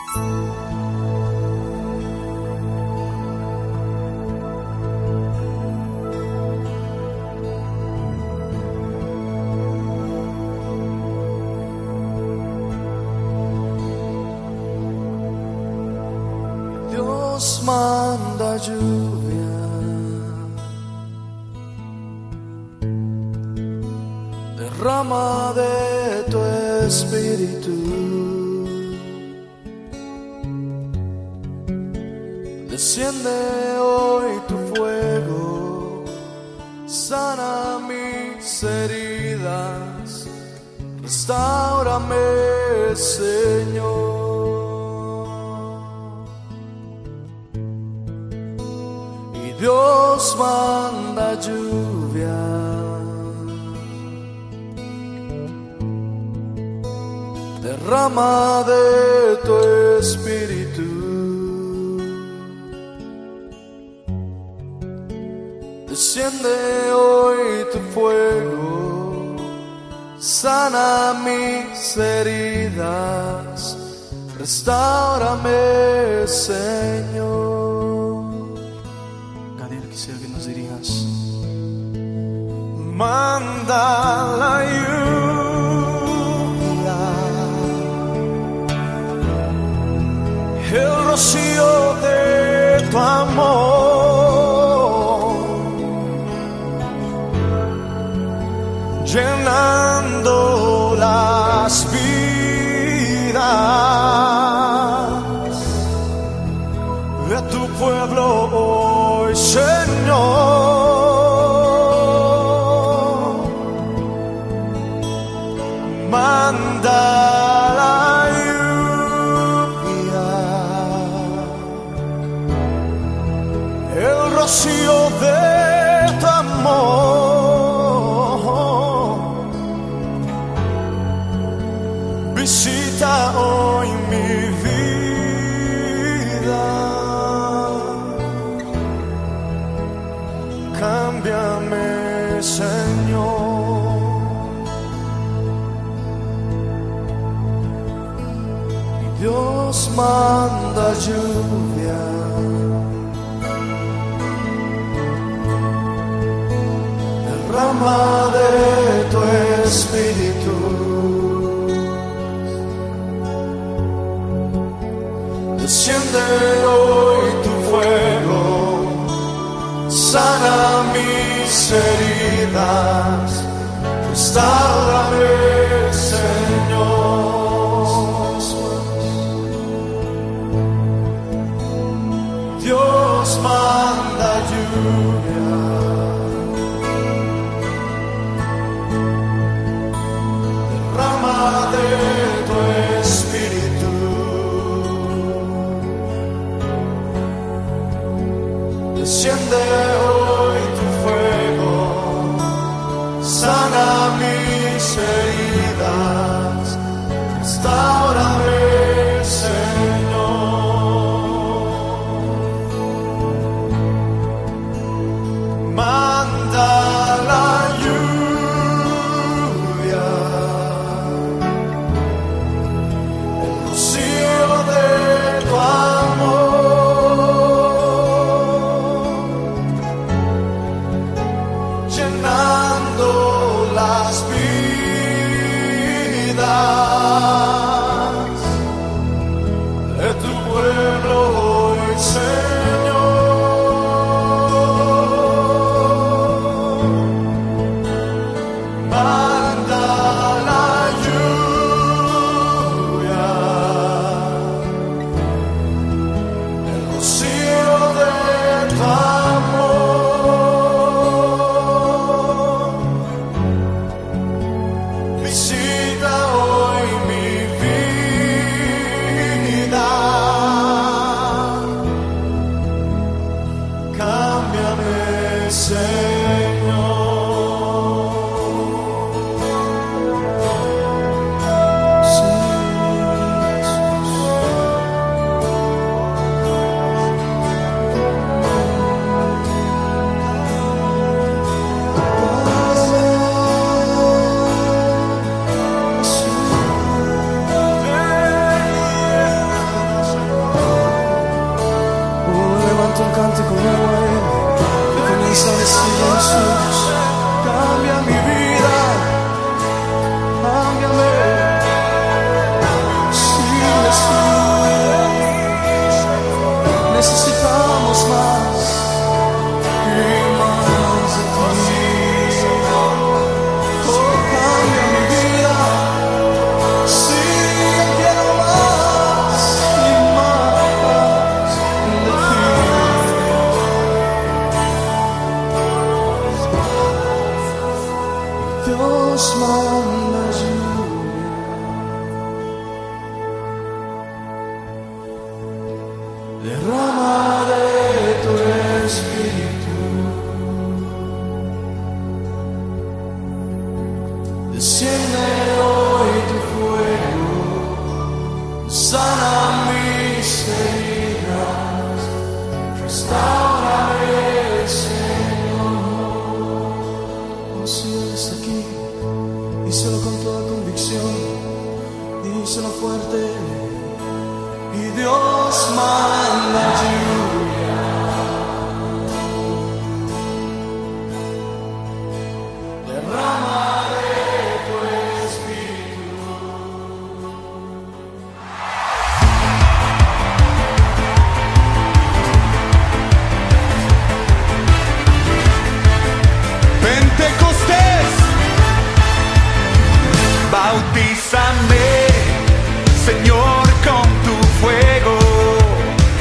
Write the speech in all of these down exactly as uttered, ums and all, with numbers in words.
Dios manda lluvia, derrama de tu espíritu, desciende hoy tu fuego, sana mis heridas, restáurame, Señor. Dios manda lluvia, derrama de tu espíritu, desciende hoy tu fuego, sana mis heridas, restáurame, Señor. Quisiera que nos dirijas. Manda la lluvia, el rocío de tu amor, llenando las vidas de tu pueblo hoy, Señor. Manda la lluvia, el rocío de tu amor, visita hoy mi vida, cámbiame, Señor. Dios manda lluvia, derrama de tu espíritu, desciende hoy tu fuego, sana mis heridas, restáurame, Señor. Dios manda lluvia, derrama de tu espíritu, desciende hoy tu fuego, sana mis heridas, restáurame, Señor. Manda la lluvia, el rocío de tu amor, amarte como Él. Y comienza a decirle a Jesús: cambia mi vida, cámbiame. Sí, Jesús, necesitamos más y más de ti. Oh, cambia mi vida. Sí, quiero más y más de ti. Dios manda lluvia, derrama de tu espíritu, desciende hoy tu fuego, sana mis heridas, restaurame, Señor. Oh, si Él está aquí, díselo con toda convicción, díselo fuerte. Y Dios manda lluvia, derrama de tu espíritu. Pentecostés, bautízame, Señor, con tu fuego.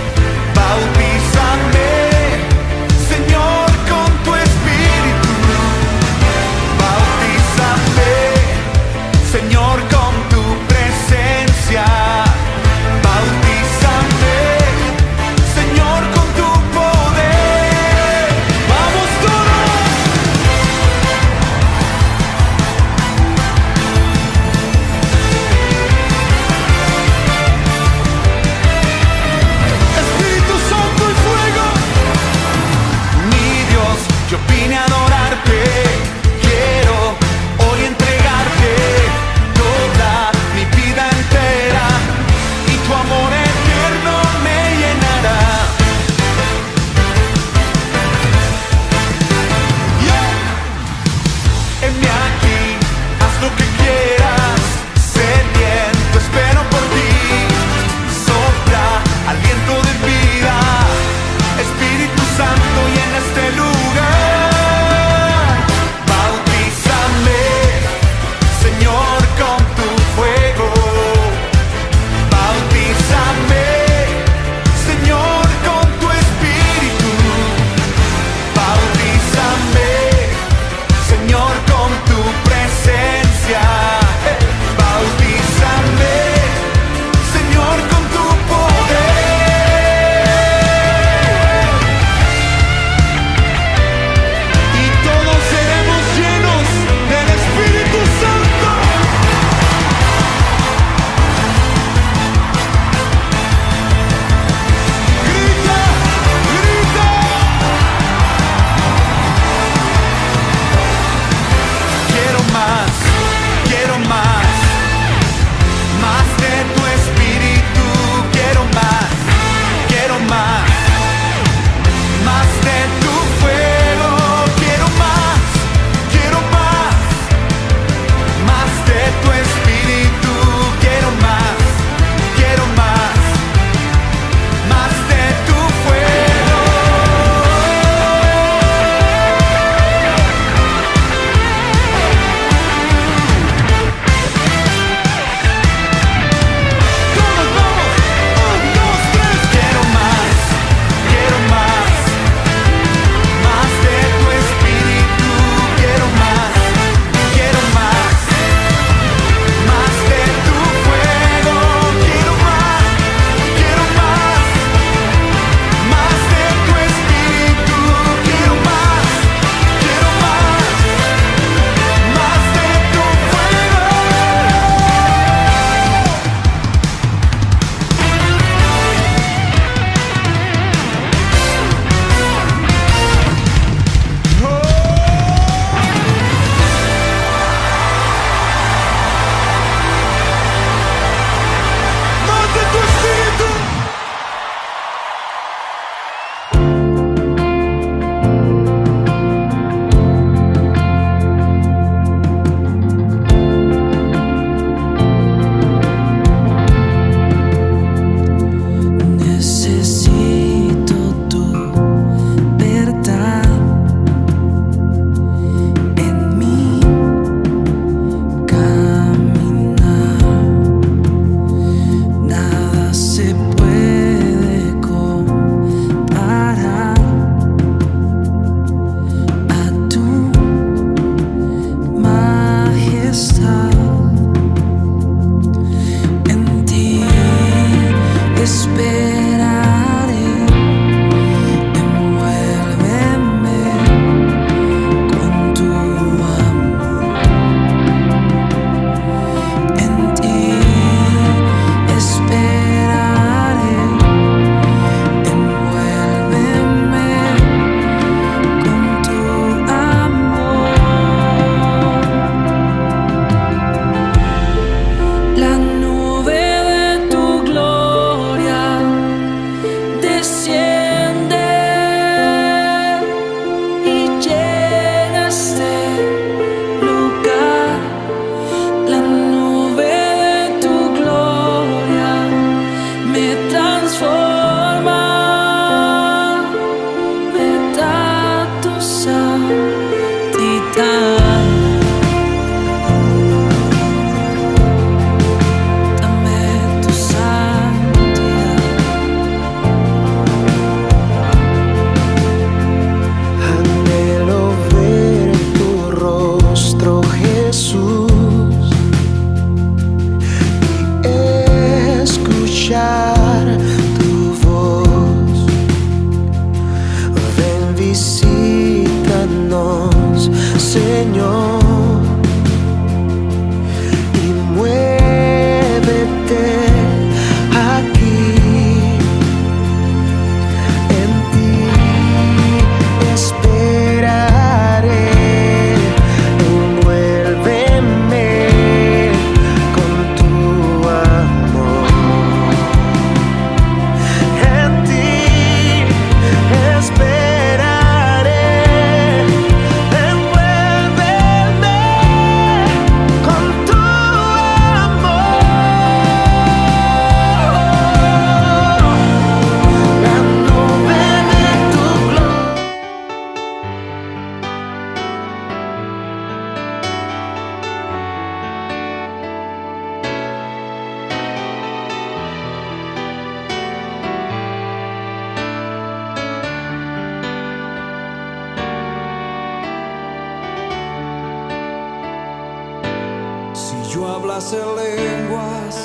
soplas en lenguas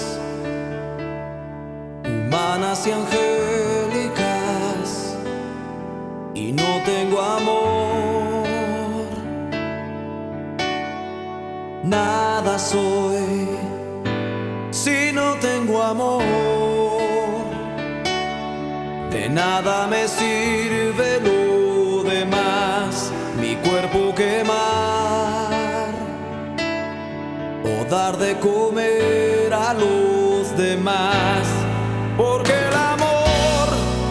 humanas y angélicas y no tengo amor. Nada soy si no tengo amor. De nada me sirve lo demás, mi cuerpo quemar o dar de comer a los demás, porque el amor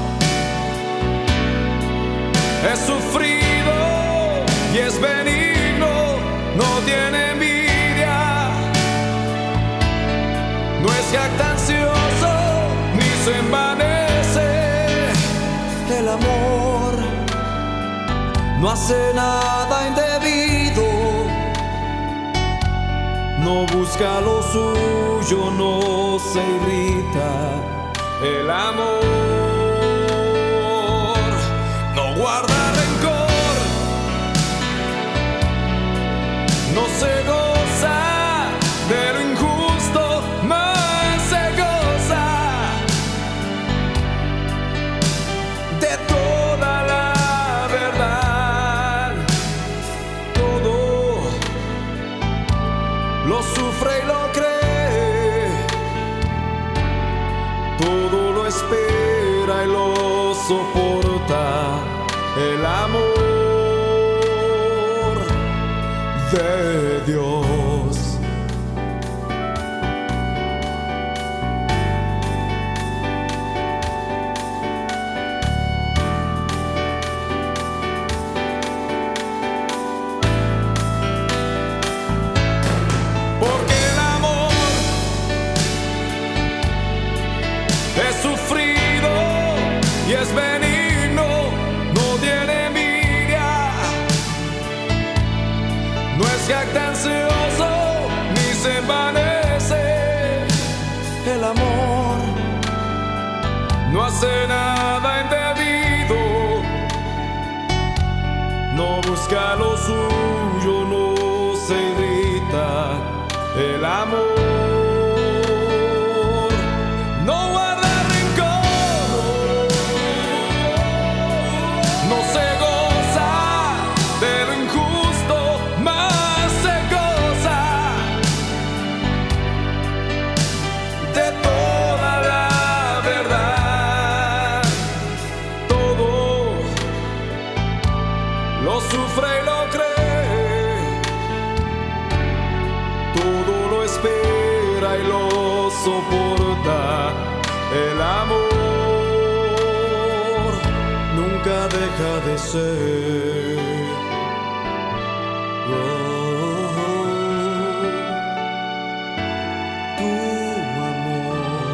es sufrido y es benigno, no tiene envidia, no es jactancioso ni se envanece. El amor no hace nada indebido, no busca lo suyo, no se irrita. El amor no guarda rencor, no se goza de lo injusto, más se goza de toda la verdad. Todo lo sufre y lo cree, todo lo espera y lo soporta. El amor de Dios. Porque el amor es sufrido y es benigno, no tiene envidia, no es jactancioso ni se envanece. El amor no hace nada indebido, no busca lo suyo, no se irrita. El amor no guarda rencor, no se goza de lo injusto, más se goza de toda la verdad. Todo lo sufre y lo cree, todo lo espera y lo soporta. El amor nunca deja de ser. Oh, oh, tu amor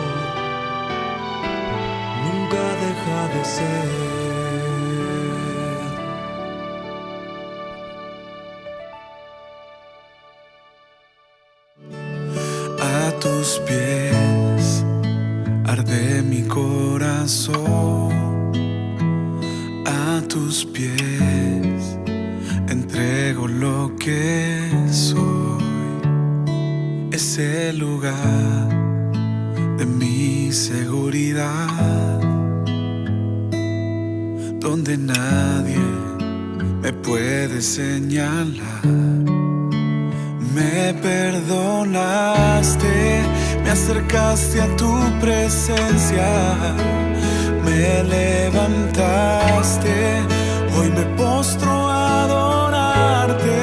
nunca deja de ser. A tus pies arde mi corazón, a tus pies entrego lo que soy. Es el lugar de mi seguridad, donde nadie me puede señalar. Me perdonaste, me acercaste a tu presencia, me levantaste, hoy me postro a adorarte.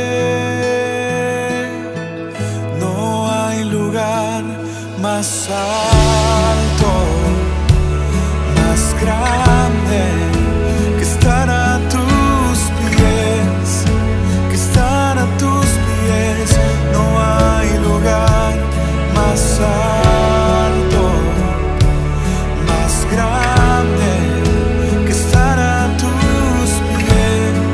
No hay lugar más alto, más grande que estar a tus pies, que estar a tus pies. No hay lugar más alto, más grande que estar a tus pies.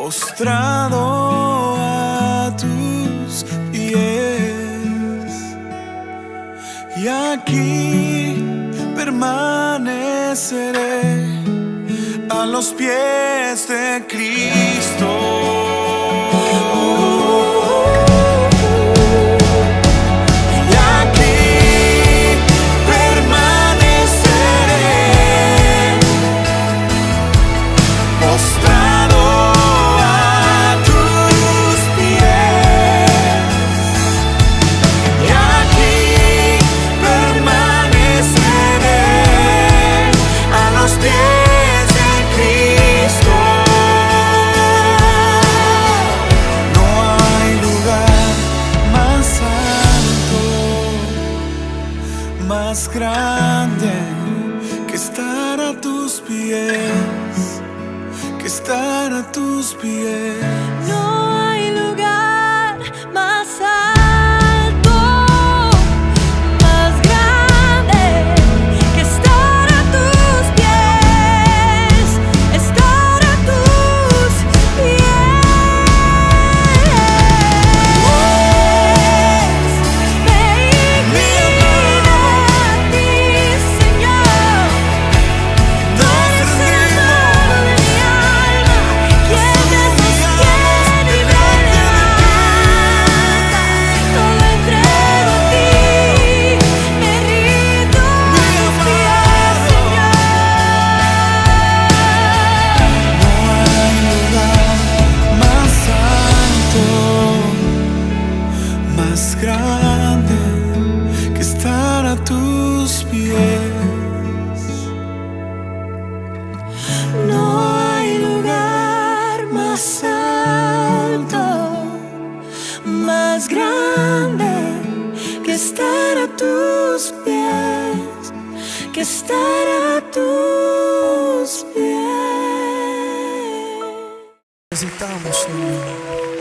postrado a tus pies, y aquí permaneceré a los pies de Cristo. Más grande que estar a tus pies, que estar a tus pies. No hay lugar más alto, más grande que estar a tus pies, estar a tus pies. Más grande que estar a tus pies. No hay lugar más alto, más grande que estar a tus pies, que estar a tus pies. Necesitamos, Señor.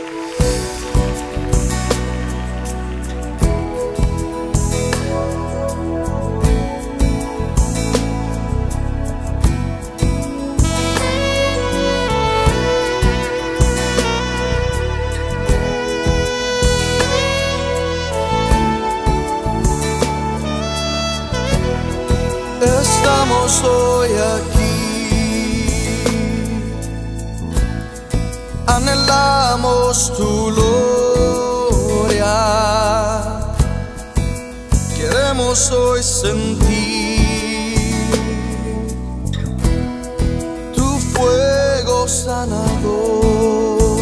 Estamos hoy aquí, anhelamos tu gloria, queremos hoy sentir tu fuego sanador.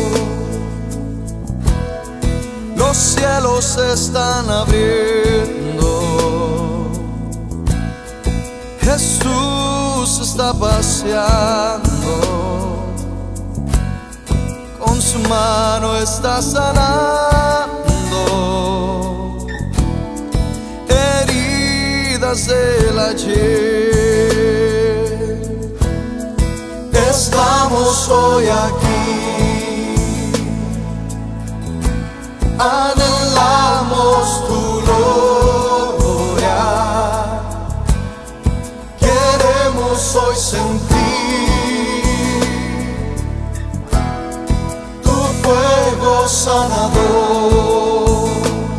Los cielos se están abriendo, Jesús está paseando, con su mano está sanando heridas del ayer. Estamos hoy aquí, anhelamos tu gloria, hoy sentir tu fuego sanador.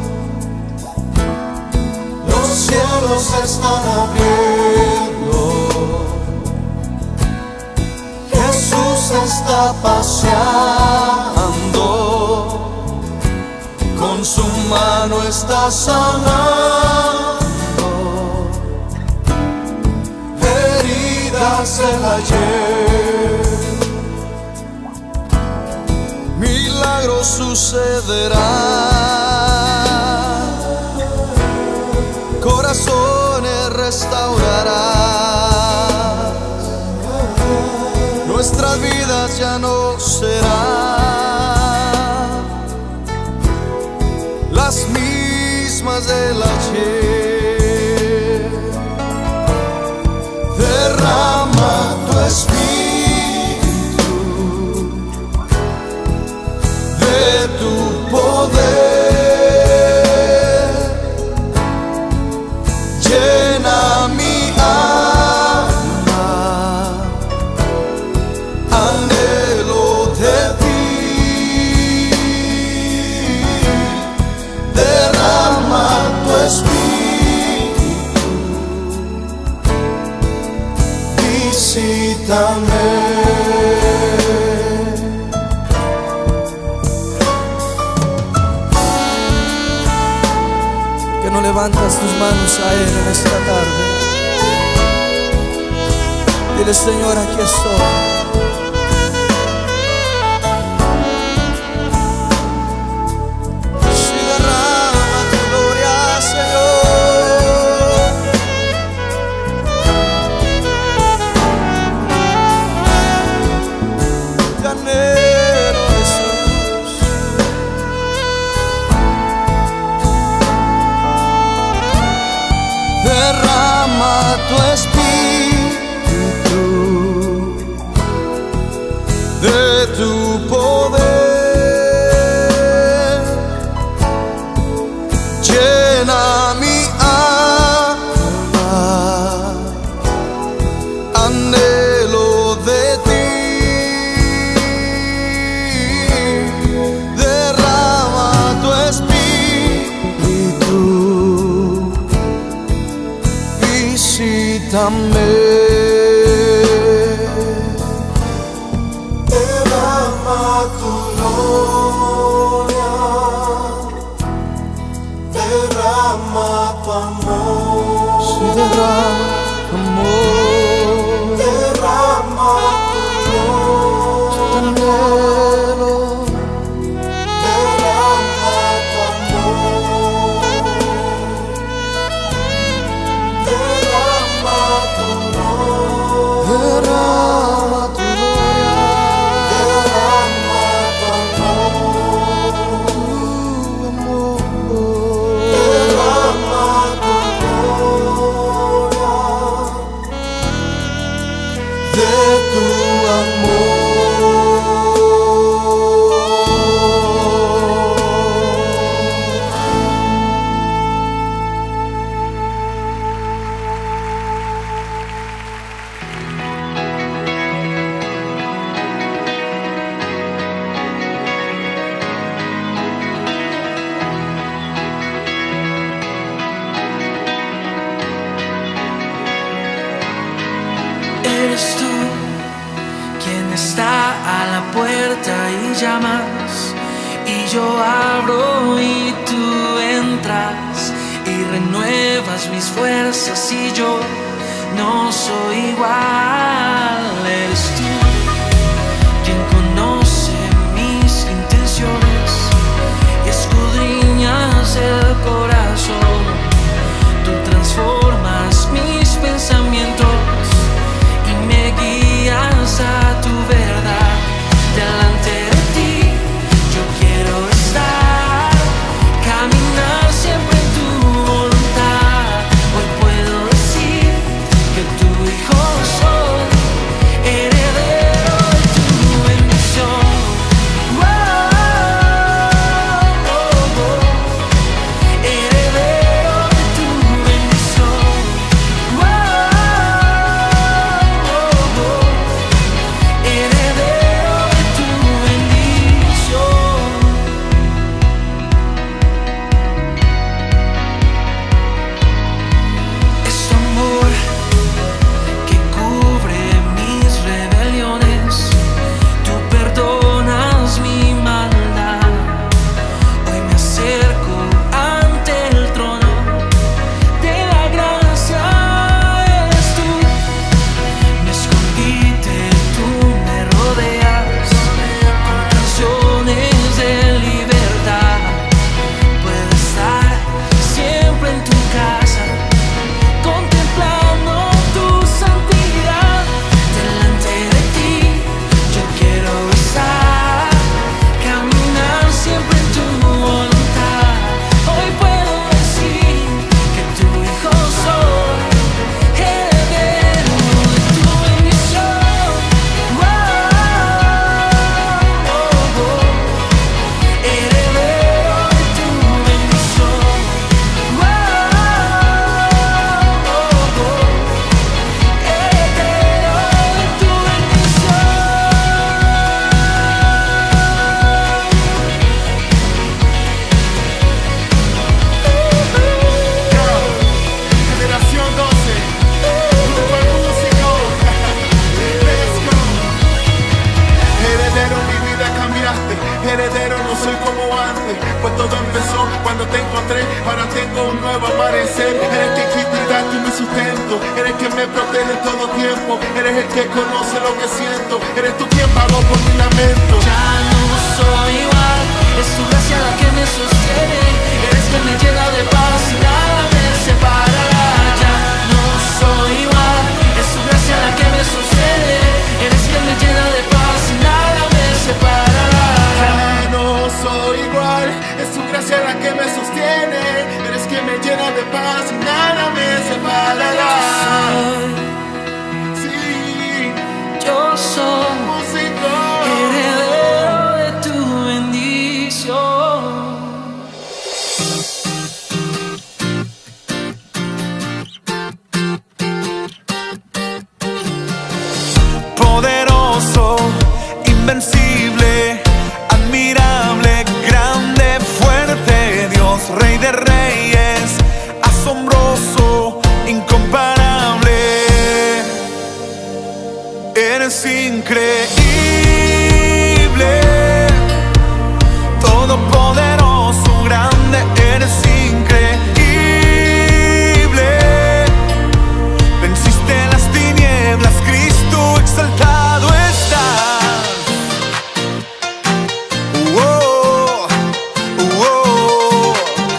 Los cielos se están abriendo, Jesús está paseando, con su mano está sanando el ayer. Milagros sucederán, corazones restaurarás, nuestras vidas ya no serán las mismas del ayer. Derrama tu espíritu, de tu poder, llena mi alma, anhelo de ti. levantas tus manos a Él en esta tarde. Dile: Señor, aquí estoy. Si derrama tu gloria, Señor. Te anhelo, Jesús. Derrama tu espíritu, de tu poder, llena mi alma, anhelo de ti. Derrama tu espíritu, visítame. Derrama tu gloria, derrama tu amor, Si derrama tu amor, derrama tu gloria, te anhelo. derrama tu amor, derrama tu gloria, Derrama tu gloria, derrama tu amor, tu amor. derrama tu gloria, de tu amor. Eres tú quien está a la puerta y llamas, y yo abro y tú entras y renuevas mis fuerzas, y yo no soy igual. Eres tú quien conoce mis intenciones y escudriñas el corazón. Tú transformas mis pensamientos y me guías a tu verdad. Delante de ti yo quiero estar, caminar siempre en tu voluntad. Hoy puedo decir que tu hijo soy. Eres me protege en todo tiempo. Eres el que conoce lo que siento. Eres tú quien pagó por mi lamento. Ya no soy igual, es tu gracia la que me sostiene. Eres quien me llena de paz y nada me separará. Ya no soy igual, es tu gracia la que me sostiene. Eres quien me llena de paz y nada me separará. Ya no soy igual, es tu gracia la que me sostiene. Eres quien me llena de paz y nada me separará. Sí, Yo soy músico, heredero de tu bendición. Poderoso, invencible, admirable, grande, fuerte, Dios, Rey de Reyes, asombroso, incomparable. Eres increíble, todopoderoso, grande, eres increíble. Venciste las tinieblas, Cristo exaltado estás. Oh, oh,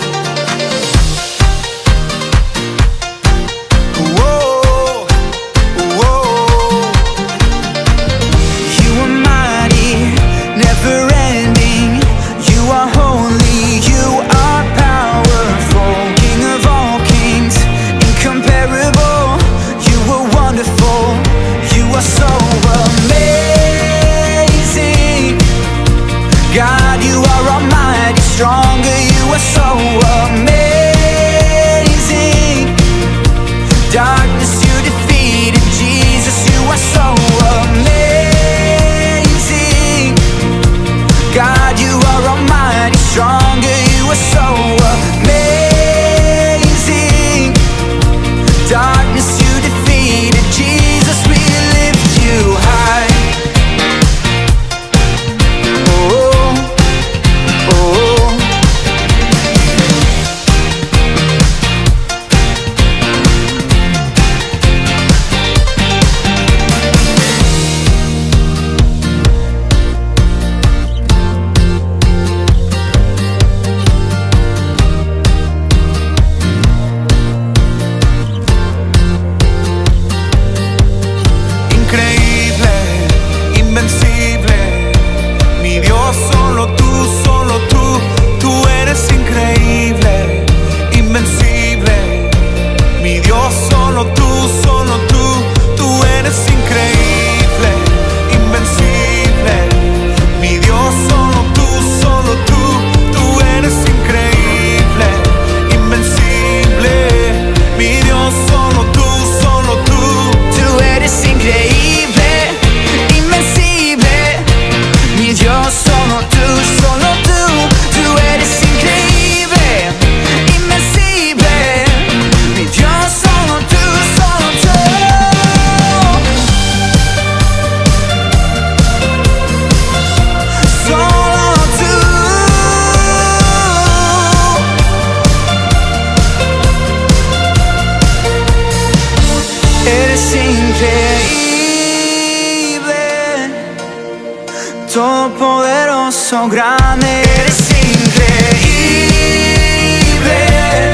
oh, oh. You are mighty, never ending. You are holy, you are powerful. King of all kings, incomparable. You are wonderful, you are so amazing. God, you are almighty, stronger, you are so amazing. Darkness you defeated, Jesus, you are so amazing. God, you are almighty, stronger, you are so amazing. Darkness you defeated, Jesus, we lift you high. Oh, oh. Increíble, invencible, mi Dios, solo tú, solo tú, tú eres increíble, invencible, mi Dios, solo tú, solo tú, tú eres increíble, invencible, mi Dios, solo tú, solo tú, tú eres increíble, invencible, mi Dios, solo tú, solo tú. Tú eres increíble, invencible. Mi Dios, solo tú, solo tú. Tú eres increíble, invencible. Mi Dios, solo tú, solo tú. Solo tú. Eres increíble, todopoderoso, grande. Eres increíble,